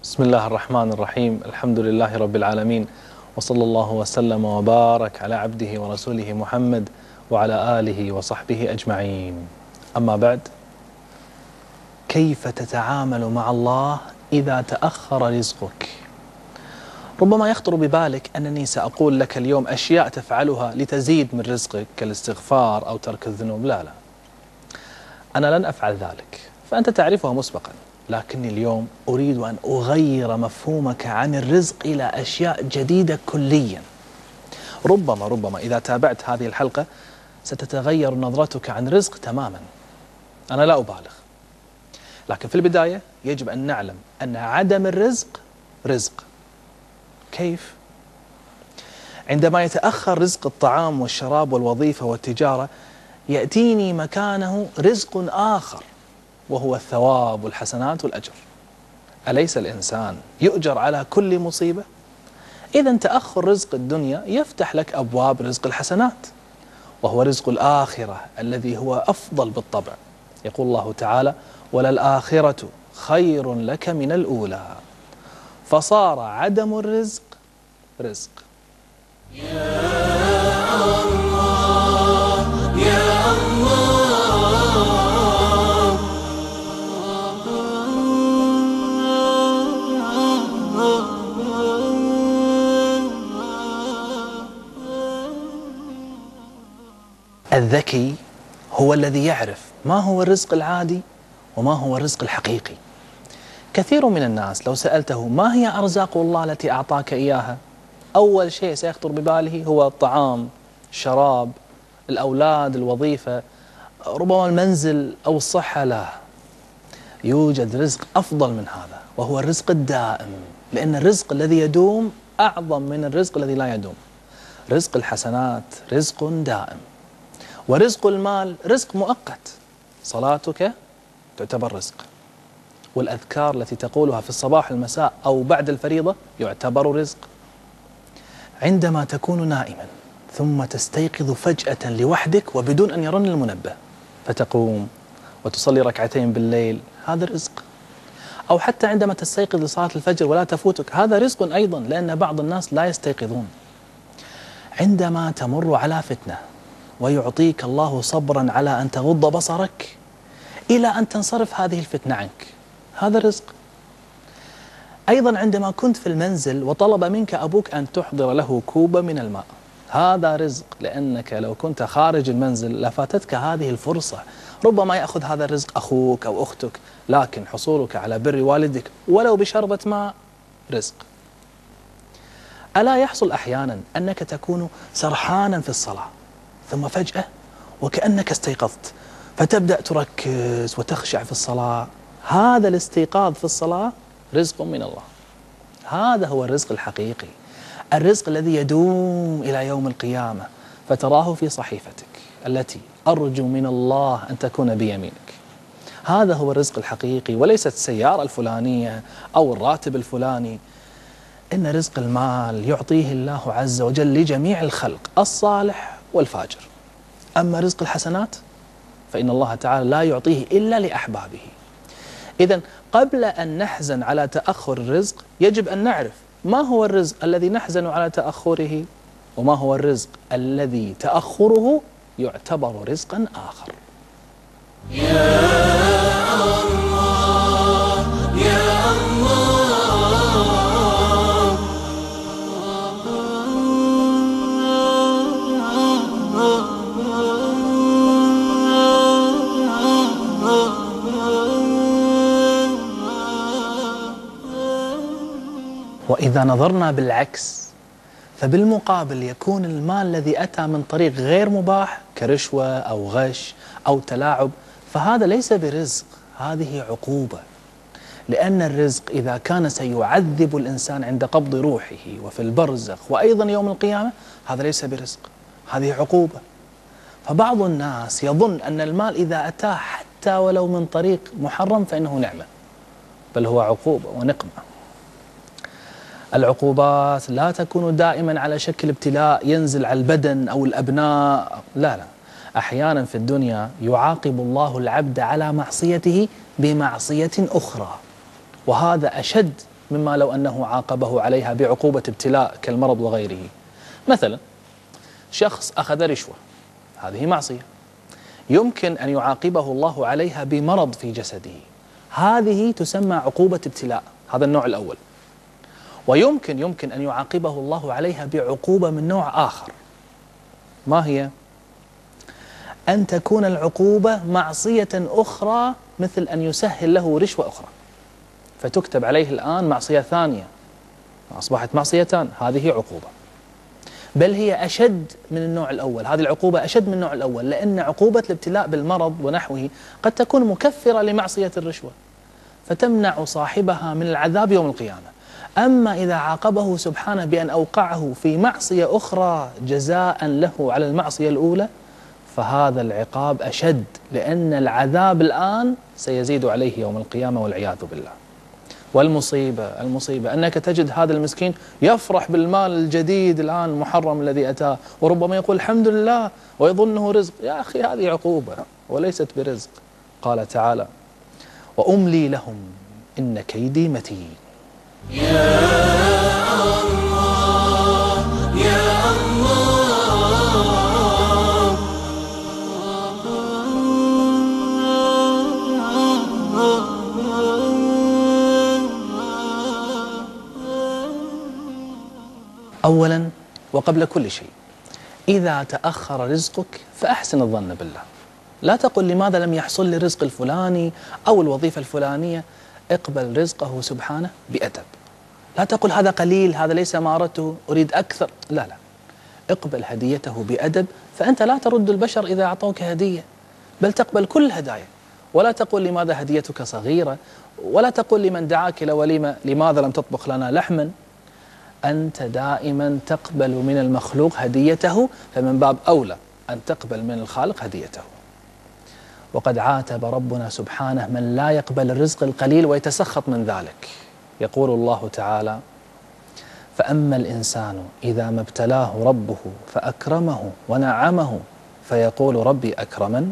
بسم الله الرحمن الرحيم. الحمد لله رب العالمين، وصلى الله وسلم وبارك على عبده ورسوله محمد وعلى آله وصحبه أجمعين. أما بعد، كيف تتعامل مع الله إذا تأخر رزقك؟ ربما يخطر ببالك أنني سأقول لك اليوم أشياء تفعلها لتزيد من رزقك كالاستغفار أو ترك الذنوب. لا، أنا لن أفعل ذلك، فأنت تعرفها مسبقا. لكني اليوم أريد أن أغير مفهومك عن الرزق إلى أشياء جديدة كليا. ربما إذا تابعت هذه الحلقة ستتغير نظرتك عن الرزق تماما. أنا لا أبالغ، لكن في البداية يجب أن نعلم أن عدم الرزق رزق. كيف؟ عندما يتأخر رزق الطعام والشراب والوظيفة والتجارة، يأتيني مكانه رزق آخر، وهو الثواب والحسنات والأجر. أليس الإنسان يؤجر على كل مصيبة؟ إذن تأخر رزق الدنيا يفتح لك أبواب رزق الحسنات، وهو رزق الآخرة الذي هو أفضل بالطبع. يقول الله تعالى: وللآخرة خير لك من الأولى. فصار عدم الرزق رزق. الذكي هو الذي يعرف ما هو الرزق العادي وما هو الرزق الحقيقي. كثير من الناس لو سألته ما هي أرزاق الله التي أعطاك إياها، أول شيء سيخطر بباله هو الطعام، الشراب، الأولاد، الوظيفة، ربما المنزل أو الصحة. لا، يوجد رزق أفضل من هذا، وهو الرزق الدائم، لأن الرزق الذي يدوم أعظم من الرزق الذي لا يدوم. رزق الحسنات رزق دائم، ورزق المال رزق مؤقت. صلاتك تعتبر رزق، والأذكار التي تقولها في الصباح والمساء أو بعد الفريضة يعتبر رزق. عندما تكون نائما ثم تستيقظ فجأة لوحدك وبدون أن يرن المنبه، فتقوم وتصلي ركعتين بالليل، هذا رزق. أو حتى عندما تستيقظ لصلاة الفجر ولا تفوتك، هذا رزق أيضا، لأن بعض الناس لا يستيقظون. عندما تمر على فتنة ويعطيك الله صبرا على أن تغض بصرك إلى أن تنصرف هذه الفتنة عنك، هذا رزق. أيضا عندما كنت في المنزل وطلب منك أبوك أن تحضر له كوبا من الماء، هذا رزق، لأنك لو كنت خارج المنزل لفاتتك هذه الفرصة. ربما يأخذ هذا الرزق أخوك أو أختك، لكن حصولك على بر والدك ولو بشربة ماء رزق. ألا يحصل أحيانا أنك تكون سرحانا في الصلاة، ثم فجأة وكأنك استيقظت فتبدأ تركز وتخشع في الصلاة؟ هذا الاستيقاظ في الصلاة رزق من الله. هذا هو الرزق الحقيقي، الرزق الذي يدوم إلى يوم القيامة، فتراه في صحيفتك التي أرجو من الله أن تكون بيمينك. هذا هو الرزق الحقيقي، وليست السيارة الفلانية أو الراتب الفلاني. إن رزق المال يعطيه الله عز وجل لجميع الخلق، الصالح والفاجر. أما رزق الحسنات فإن الله تعالى لا يعطيه إلا لأحبابه. إذن قبل أن نحزن على تأخر الرزق يجب أن نعرف ما هو الرزق الذي نحزن على تأخره، وما هو الرزق الذي تأخره يعتبر رزقا آخر. وإذا نظرنا بالعكس، فبالمقابل يكون المال الذي أتى من طريق غير مباح كرشوة أو غش أو تلاعب، فهذا ليس برزق، هذه عقوبة. لأن الرزق إذا كان سيعذب الإنسان عند قبض روحه وفي البرزخ وأيضا يوم القيامة، هذا ليس برزق، هذه عقوبة. فبعض الناس يظن أن المال إذا أتاه حتى ولو من طريق محرم فإنه نعمة، بل هو عقوبة ونقمة. العقوبات لا تكون دائما على شكل ابتلاء ينزل على البدن أو الأبناء، لا، أحيانا في الدنيا يعاقب الله العبد على معصيته بمعصية أخرى، وهذا أشد مما لو أنه عاقبه عليها بعقوبة ابتلاء كالمرض وغيره. مثلا شخص أخذ رشوة، هذه معصية، يمكن أن يعاقبه الله عليها بمرض في جسده، هذه تسمى عقوبة ابتلاء، هذا النوع الأول. ويمكن أن يعاقبه الله عليها بعقوبة من نوع آخر، ما هي؟ أن تكون العقوبة معصية أخرى، مثل أن يسهل له رشوة أخرى، فتكتب عليه الآن معصية ثانية، أصبحت معصيتان، هذه عقوبة. بل هي أشد من النوع الأول، هذه العقوبة أشد من النوع الأول، لأن عقوبة الابتلاء بالمرض ونحوه قد تكون مكفرة لمعصية الرشوة فتمنع صاحبها من العذاب يوم القيامة. أما إذا عاقبه سبحانه بأن أوقعه في معصية أخرى جزاء له على المعصية الأولى، فهذا العقاب أشد، لأن العذاب الآن سيزيد عليه يوم القيامة والعياذ بالله. والمصيبة أنك تجد هذا المسكين يفرح بالمال الجديد الآن المحرم الذي أتاه، وربما يقول الحمد لله ويظنه رزق. يا أخي هذه عقوبة وليست برزق. قال تعالى: وأملي لهم إن كيدي متين. يا الله يا الله. أولا وقبل كل شيء، إذا تأخر رزقك فأحسن الظن بالله، لا تقل لماذا لم يحصل لي الرزق الفلاني أو الوظيفة الفلانية، اقبل رزقه سبحانه بأدب. لا تقل هذا قليل، هذا ليس ما أردته، أريد أكثر، لا، اقبل هديته بأدب، فأنت لا ترد البشر إذا أعطوك هدية، بل تقبل كل الهدايا. ولا تقل لماذا هديتك صغيرة، ولا تقل لمن دعاك إلى وليمة لماذا لم تطبخ لنا لحما. أنت دائما تقبل من المخلوق هديته، فمن باب أولى أن تقبل من الخالق هديته. وقد عاتب ربنا سبحانه من لا يقبل الرزق القليل ويتسخط من ذلك. يقول الله تعالى: فأما الإنسان إذا ما ابتلاه ربه فأكرمه ونعمه فيقول ربي أكرمن،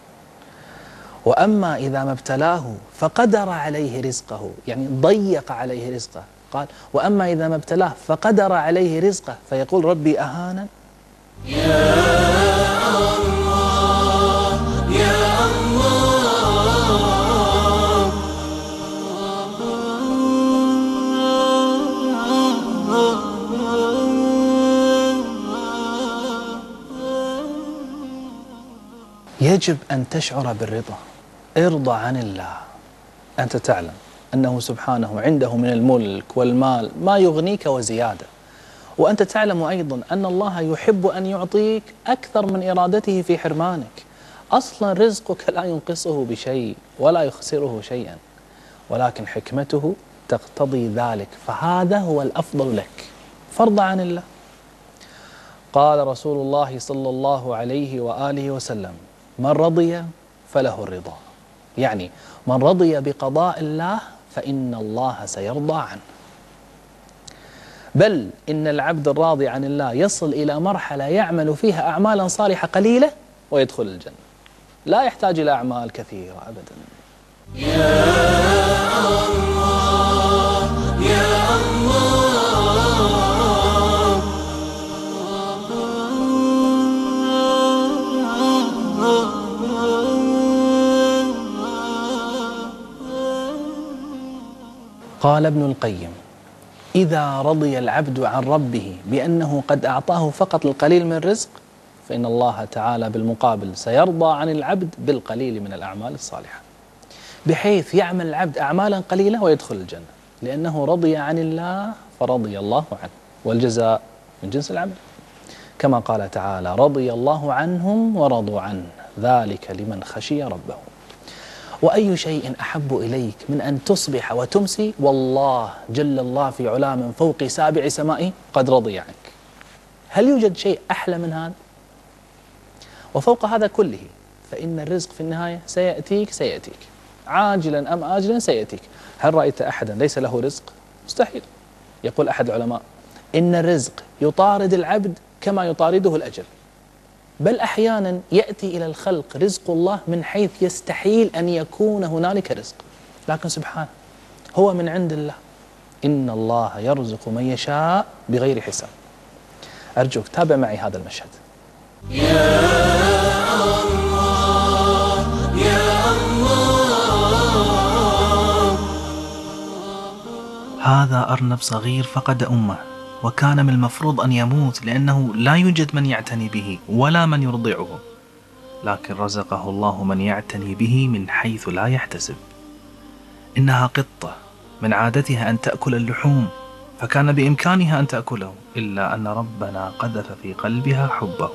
وأما إذا ما ابتلاه فقدر عليه رزقه، يعني ضيق عليه رزقه، قال: وأما إذا ما ابتلاه فقدر عليه رزقه فيقول ربي أهانن. يا الله يا الله. يجب أن تشعر بالرضا، ارضى عن الله. أنت تعلم أنه سبحانه عنده من الملك والمال ما يغنيك وزيادة، وأنت تعلم أيضا أن الله يحب أن يعطيك أكثر من إرادته في حرمانك. أصلا رزقك لا ينقصه بشيء ولا يخسره شيئا، ولكن حكمته تقتضي ذلك، فهذا هو الأفضل لك، فارض عن الله. قال رسول الله صلى الله عليه وآله وسلم: من رضي فله الرضا، يعني من رضي بقضاء الله فإن الله سيرضى عنه. بل إن العبد الراضي عن الله يصل إلى مرحلة يعمل فيها أعمالا صالحة قليلة ويدخل الجنة، لا يحتاج إلى أعمال كثيرة أبدا. يا الله يا الله. قال ابن القيم: إذا رضي العبد عن ربه بأنه قد أعطاه فقط القليل من الرزق، فإن الله تعالى بالمقابل سيرضى عن العبد بالقليل من الأعمال الصالحة، بحيث يعمل العبد أعمالا قليلة ويدخل الجنة، لأنه رضي عن الله فرضي الله عنه، والجزاء من جنس العمل، كما قال تعالى: رضي الله عنهم ورضوا عنه ذلك لمن خشي ربه. وأي شيء أحب إليك من أن تصبح وتمسي والله جل الله في علا من فوق 7 سماء قد رضي عنك؟ هل يوجد شيء أحلى من هذا؟ وفوق هذا كله فإن الرزق في النهاية سيأتيك عاجلا أم آجلا سيأتيك. هل رأيت أحدا ليس له رزق؟ مستحيل. يقول أحد العلماء: إن الرزق يطارد العبد كما يطارده الأجل، بل أحيانا يأتي إلى الخلق رزق الله من حيث يستحيل أن يكون هنالك رزق، لكن سبحانه هو من عند الله إن الله يرزق من يشاء بغير حساب. أرجوك تابع معي هذا المشهد. يا الله يا الله. هذا أرنب صغير فقد أمه، وكان من المفروض أن يموت لأنه لا يوجد من يعتني به ولا من يرضعه، لكن رزقه الله من يعتني به من حيث لا يحتسب. إنها قطة من عادتها أن تأكل اللحوم، فكان بإمكانها أن تأكله، إلا أن ربنا قذف في قلبها حبه.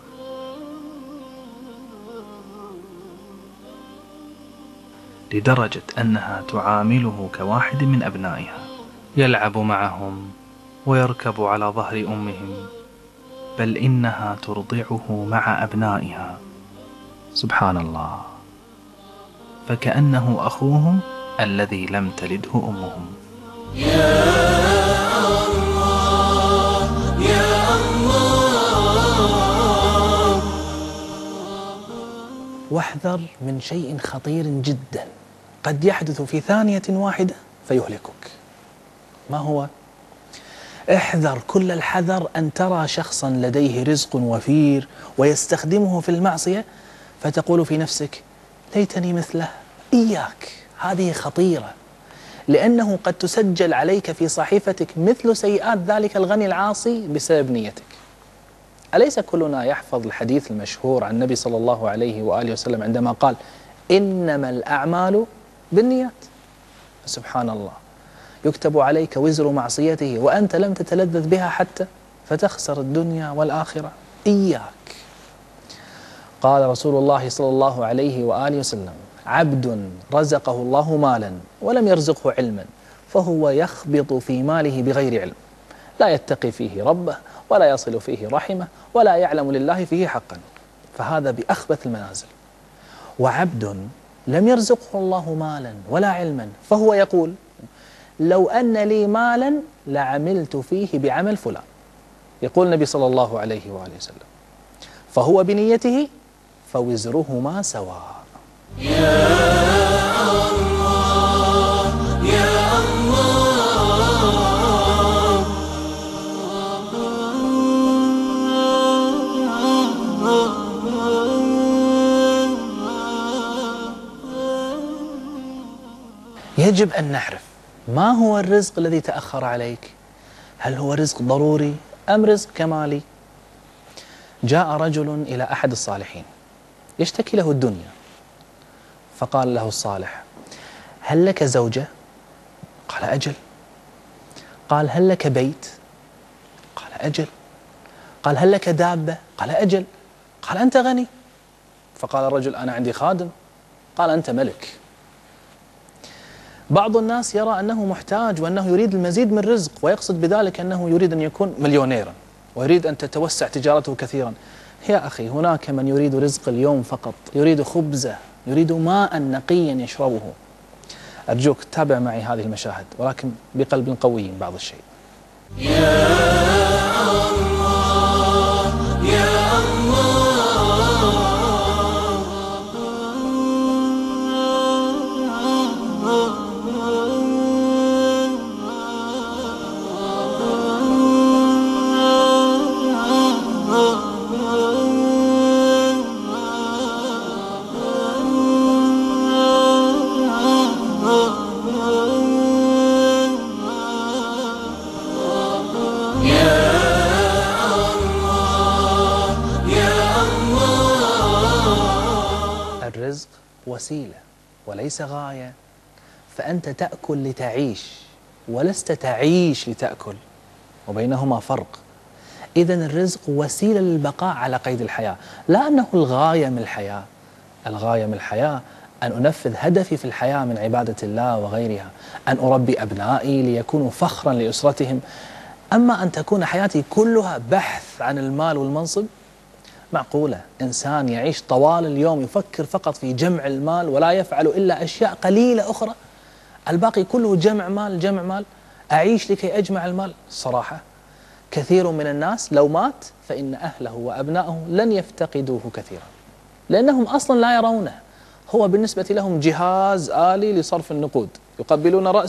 لدرجة أنها تعامله كواحد من أبنائها، يلعب معهم ويركب على ظهر أمهم، بل إنها ترضعه مع أبنائها. سبحان الله، فكأنه أخوهم الذي لم تلده أمهم. يا الله يا الله. واحذر من شيء خطير جدا قد يحدث في ثانية واحدة فيهلكك. ما هو؟ احذر كل الحذر أن ترى شخصا لديه رزق وفير ويستخدمه في المعصية فتقول في نفسك ليتني مثله. إياك، هذه خطيرة، لأنه قد تسجل عليك في صحيفتك مثل سيئات ذلك الغني العاصي بسبب نيتك. أليس كلنا يحفظ الحديث المشهور عن النبي صلى الله عليه وآله وسلم عندما قال إنما الأعمال بالنيات؟ سبحان الله، يكتب عليك وزر معصيته وأنت لم تتلذذ بها حتى، فتخسر الدنيا والآخرة. إياك. قال رسول الله صلى الله عليه وآله وسلم عبد رزقه الله مالا ولم يرزقه علما فهو يخبط في ماله بغير علم، لا يتقي فيه ربه ولا يصل فيه رحمه ولا يعلم لله فيه حقا، فهذا بأخبث المنازل. وعبد لم يرزقه الله مالا ولا علما فهو يقول لو أن لي مالا لعملت فيه بعمل فلان. يقول النبي صلى الله عليه وآله وسلم فهو بنيته فوزرهما سواء. يا الله يا الله. يجب أن نعرف ما هو الرزق الذي تأخر عليك. هل هو رزق ضروري أم رزق كمالي؟ جاء رجل إلى أحد الصالحين يشتكي له الدنيا، فقال له الصالح هل لك زوجة؟ قال أجل. قال هل لك بيت؟ قال أجل. قال هل لك دابة؟ قال أجل. قال أنت غني؟ فقال الرجل أنا عندي خادم. قال أنت ملك. بعض الناس يرى أنه محتاج وأنه يريد المزيد من رزق، ويقصد بذلك أنه يريد أن يكون مليونيرا ويريد أن تتوسع تجارته كثيرا. يا أخي، هناك من يريد رزق اليوم فقط، يريد خبزة، يريد ماء نقيا يشربه. أرجوك تابع معي هذه المشاهد، ولكن بقلب قوي بعض الشيء. يا الله يا الله. الرزق وسيلة وليس غاية، فأنت تأكل لتعيش ولست تعيش لتأكل، وبينهما فرق. إذن الرزق وسيلة للبقاء على قيد الحياة، لا أنه الغاية من الحياة. الغاية من الحياة أن أنفذ هدفي في الحياة من عبادة الله وغيرها، أن أربي أبنائي ليكونوا فخرا لأسرتهم. أما أن تكون حياتي كلها بحث عن المال والمنصب، معقولة إنسان يعيش طوال اليوم يفكر فقط في جمع المال ولا يفعل إلا أشياء قليلة أخرى، الباقي كله جمع مال جمع مال؟ أعيش لكي أجمع المال؟ صراحة كثير من الناس لو مات فإن أهله وأبنائه لن يفتقدوه كثيرا، لأنهم أصلا لا يرونه. هو بالنسبة لهم جهاز آلي لصرف النقود، يقبلون رأسه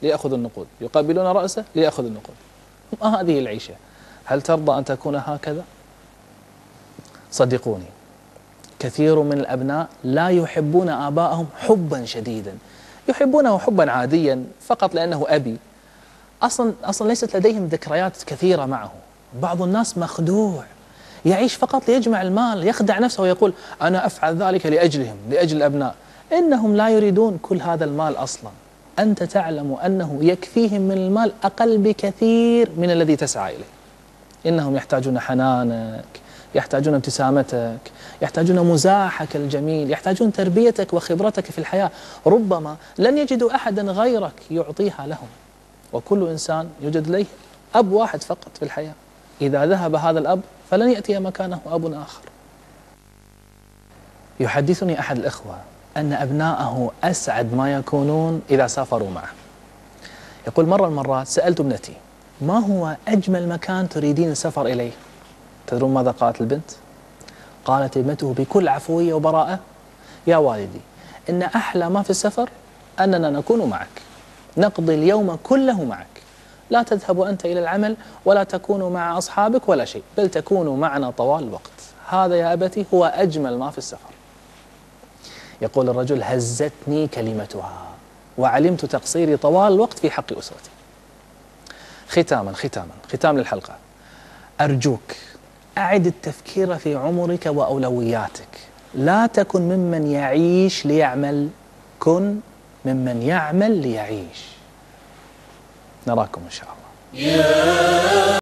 ليأخذ النقود، يقبلون رأسه ليأخذ النقود. ما هذه العيشة؟ هل ترضى أن تكون هكذا؟ صدقوني، كثير من الأبناء لا يحبون آباءهم حبا شديدا، يحبونه حبا عاديا فقط لأنه أبي، أصلا ليست لديهم ذكريات كثيرة معه. بعض الناس مخدوع، يعيش فقط ليجمع المال، يخدع نفسه ويقول أنا أفعل ذلك لأجلهم، لأجل الأبناء. إنهم لا يريدون كل هذا المال أصلا. أنت تعلم أنه يكفيهم من المال أقل بكثير من الذي تسعى إليه. إنهم يحتاجون حنانك، يحتاجون ابتسامتك، يحتاجون مزاحك الجميل، يحتاجون تربيتك وخبرتك في الحياة. ربما لن يجدوا أحدا غيرك يعطيها لهم، وكل إنسان يوجد له أب واحد فقط في الحياة. إذا ذهب هذا الأب فلن يأتي مكانه أب آخر. يحدثني أحد الإخوة أن أبناءه أسعد ما يكونون إذا سافروا معه. يقول مرة من المرات سألت ابنتي ما هو أجمل مكان تريدين السفر إليه؟ تدرون ماذا قالت البنت؟ قالت ابنته بكل عفوية وبراءة: يا والدي، إن أحلى ما في السفر أننا نكون معك، نقضي اليوم كله معك، لا تذهب أنت إلى العمل ولا تكون مع أصحابك ولا شيء، بل تكون معنا طوال الوقت. هذا يا أبتي هو أجمل ما في السفر. يقول الرجل: هزتني كلمتها وعلمت تقصيري طوال الوقت في حق أسرتي. ختام للحلقة، أرجوك أعد التفكير في عمرك وأولوياتك. لا تكن ممن يعيش ليعمل، كن ممن يعمل ليعيش. نراكم إن شاء الله.